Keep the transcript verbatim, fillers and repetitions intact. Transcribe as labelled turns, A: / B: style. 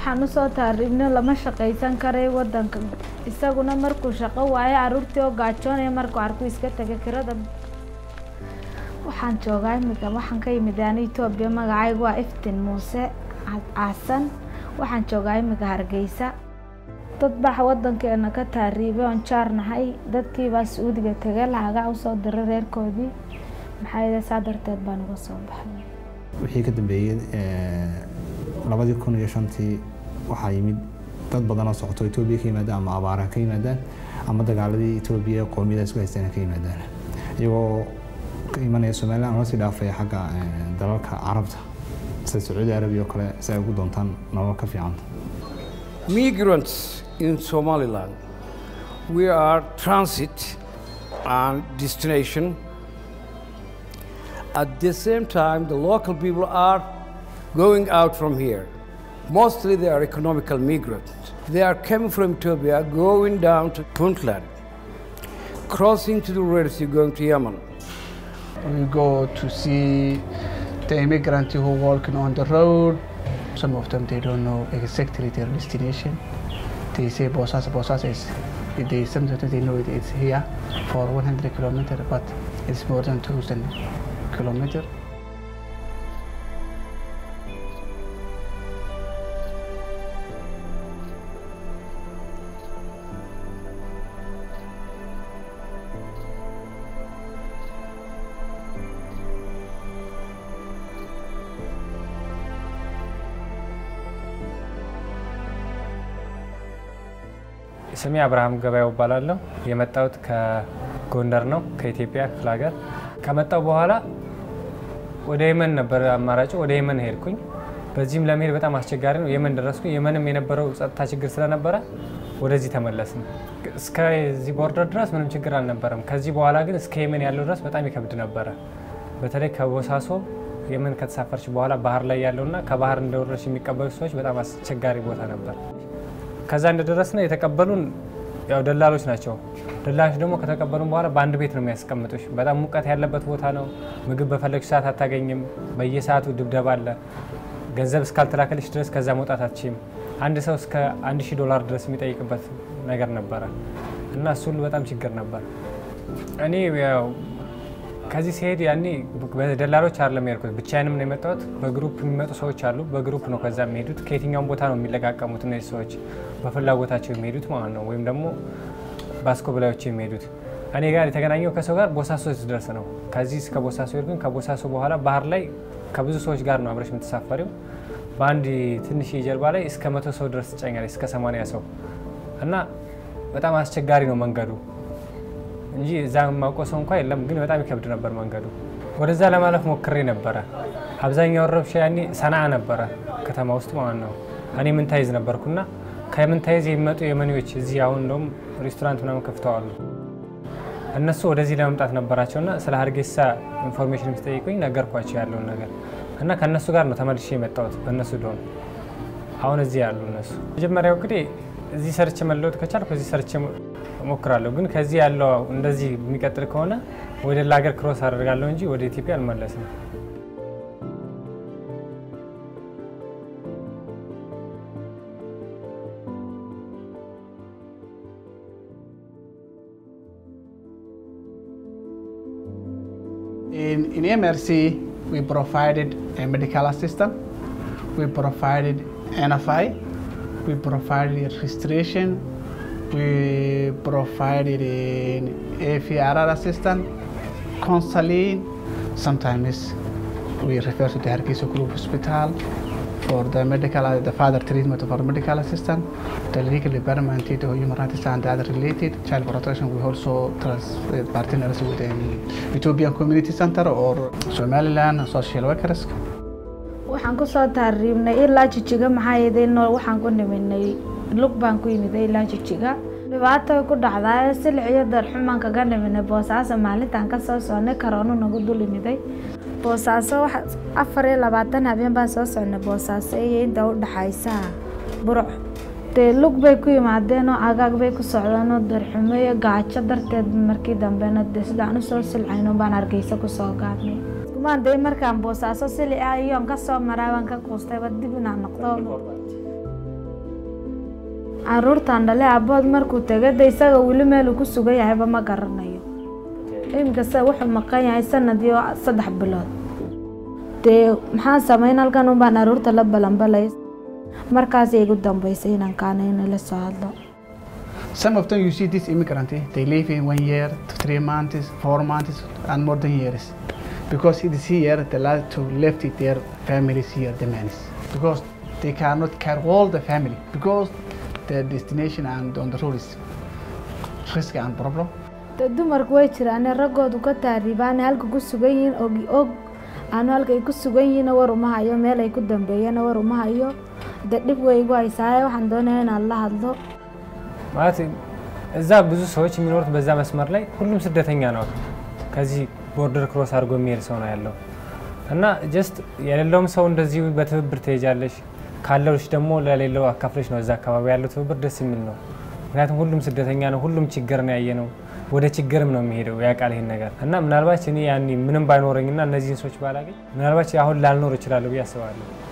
A: waxaan u soo taariibnay lama shaqaysan karay wadanka isaguna markuu shaqo waaye caruurtii oo gaajoonay markuu arku iska tagay kirada waxaan joogaa imika waxaan ka yimid aan Itoobiya magacaygu waa Iftiin Muuse Aasan waxaan joogaa imika Hargeysa dad baa wadankeena ka taariibay oo jaarnahay dadkii baa Sacuudiga tagay lacag u soo diray reerkoodii maxay saadarteed baan uga soo baxay
B: wixii ka dambeeyay ee labadii kun iyo shantii waxa yimid dad badan oo socdo Itoobiya ka yimaada ama abaaraha ka yimaadaan ama dagaaladii Itoobiya qoomiyada isku haystaan ka yimaadaan iyagoo ka imanaya Soomaaliya ama si dhaafay xagga dalalka Carabta sida Saudi Arabia oo kale si ay ugu doontaan nolol ka fiican.
C: Migrants in Somaliland, we are transit and destination. At the same time, the local people are going out from here. Mostly they are economical migrants. They are coming from Ethiopia, going down to Puntland, crossing to the Red Sea, going to Yemen.
D: We go to see the immigrants who are walking on the road. Some of them, they don't know exactly their destination. They say Bosas, Bosas is, they sometimes they know it, it's here for one hundred kilometers, but it's more than two thousand kilometers.
E: ስሜ አብርሃም ገበያው ባላለው የመጣሁት ከጎንደር ነው ከኢትዮጵያ ክፍለ ሀገር ከመጣሁ በኋላ ወደ የመን ነበር አማራጭ ወደ የመን ሄድኩኝ በዚህም ለመሄድ በጣም አስቸጋሪ ነው የመን ደረስኩኝ የመንም የነበረው ጸጥታ ችግር ስለነበረ ወደዚህ ተመለስን እስከ እዚህ ቦርደር ድረስ ምንም ችግር አልነበረም ከዚህ በኋላ ግን እስከ የመን ያለው ድረስ በጣም ይከብድ ነበር በተለይ ከቦሳሶ የመን ከተሳፈርሽ በኋላ ባህር ላይ ያለውና ከባህር እንደወረሽ የሚቀበሉ ሰዎች በጣም አስቸጋሪ ቦታ ነበር ከዛ እንደደረስና የተቀበሉን ያው ደላሎች ናቸው ደላሎች ደግሞ ከተቀበሉን በኋላ በአንድ ቤት ነው የሚያስቀምጡሽ በጣም ሙቀት ያለበት ቦታ ነው ምግብ በፈለግሽ ሰዓት አታገኝም በየሰዓቱ ድብደባ አለ ገንዘብ እስካልተላከልሽ ድረስ ከዛ መውጣት አትችይም አንድ ሰው እስከ አንድ ሺህ ዶላር ድረስ የሚጠይቅበት ነገር ነበር እና እሱ ሁሉ በጣም ችግር ነበር እኔ ያው ከዚህ ሲሄድ ያኔ በደላሎች አይደለም ያርኩት ብቻዬንም ነው የመጣሁት በግሩፕ የሚመጡ ሰዎች አሉ በግሩፕ ነው ከዛ የሚሄዱት ከየትኛው ቦታ ነው የሚለቃቀሙት እነዚህ ሰዎች በፍላጎታቸው የሚሄዱት ማለት ነው ወይም ደግሞ ባስኮብላዮች የሚሄዱት እኔ ጋር የተገናኘው ከሰው ጋር ቦሳሶ ድረስ ነው ከዚህ እስከ ቦሳሶ ይርኩኝ ከቦሳሶ በኋላ ባህር ላይ ከብዙ ሰዎች ጋር ነው አብረሽ የምትሳፈሪው በአንድ ትንሽ የጀልባ ላይ እስከ መቶ ሰው ድረስ ጫኛለሽ እስከ ሰማንያ ሰው እና በጣም አስቸጋሪ ነው መንገዱ እንጂ እዛም ማቆሰው እንኳን የለም ግን በጣም ይከብድ ነበር መንገዱ ወደዛ ለማለፍ ሞክሬ ነበር አብዛኛው ረብሻ ያኔ ሰናዓ ነበር ከተማ ውስጥ ማለት ነው እኔ ምን ታይዝ ነበርኩና ከምን ታይዝ የሚመጡ የመኒዎች እዚህ አሁን ነው ሬስቶራንት ምናምን ከፍተዋል እነሱ ወደዚህ ለመምጣት ነበራቸውና ስለ ሀርጌሳ ኢንፎርሜሽን የሚጠይቁኝ ነገርኳቸው ያለው ነገር እና ከነሱ ጋር ነው ተመልሼ የመጣሁት በእነሱ ዶን አሁን እዚህ ያሉ እነሱ መጀመሪያው እንግዲህ እዚህ ሰርች መለወጥ ከቻልኩ እዚህ ሰርች ሞክራለሁ ግን ከዚህ ያለው እንደዚህ የሚቀጥል ከሆነ ወደ ላገር ክሮስ አደርጋለሁ እንጂ ወደ ኢትዮጵያ አልመለስም
D: In, in M R C, we provided a medical assistant, we provided N F I, we provided registration, we provided an A V R R assistant, counseling. Sometimes we refer to the Hargeisa Group Hospital for the medical, the further treatment of our medical assistant, the legal department, the human rights and the other related child protection. We also trust partners with the Ethiopian Community Center or Somaliland social workers.
A: waxaan ku soo taariibnay ilaa jijiga maxay yeedeen waxaan ku niminay lug baan ku yimiday ilaa jijiga dhibaato ku dhacday silciyo darxumaan kaga niminay Boosaaso maalintan ka soo soconay karoonu nagu dul yimiday Boosaaso afar iyo labaatan habeen baan soo soconay Boosaaso iyo inta u dhaxaysa Burco tee lug bay ku yimaadeen oo agaag bay ku socdaan oo darxumeeyo gaajo darteed markii dambena sidaan u soo silcayno baan Hargeysa ku soo gaadnay kumaan day markaan Boosaaso silci ayoon ka soo maraaban ka qoostay dib inaan noqdo caruurtan dhale abood markuu tagay de isaga wili meel ku sugan yahay ba ma garanayo imka sa wuxuu maqan yahay sanadii saddex bilood de maxaan sameyn halkan u baan caruurta la balanbalay markaas ay ugu dambeysay inaan kaanayna la soo hadlo.
D: Some of them you see this immigrant, they live in one year, three months, four months, and more than years. Because it is here, they like to left their families here, the men. Because they cannot carry all the family. Because their destination and on the road is risk and problem.
A: dumarku way jiraan ragoodu ka taaribaan halka ku sugan yihiin og og aan halka ay ku sugan yihiin war uma hayo meel ay ku dambeeyaan war uma hayo dib way igu haysaay waxaan doonayaa in Allah hadlo.
E: ማለት እዛ ብዙ ሰዎች የሚኖሩት በዛ መስመር ላይ ሁሉም ስደተኛ ነው ከዚህ ቦርደር ክሮስ አድርጎ የሚሄድ ሰው ነው ያለው እና ጀስት የሌለውም ሰው እንደዚህ በትብብር ትሄጃለሽ ካለውሽ ደግሞ ለሌለው አካፍለሽ ነው እዛ አካባቢ ያለው ትብብር ደስ የሚል ነው ምክንያቱም ሁሉም ስደተኛ ነው ሁሉም ችግር ነው ያየነው ወደ ችግርም ነው የሚሄደው ያቃል ይሄን ነገር እና ምናልባት እኔ ያኒ ምንም ባይኖርኝና እነዚህን ሰዎች ባላገኝ ምናልባት አሁን ላልኖር ይችላል ብዬ አስባለሁ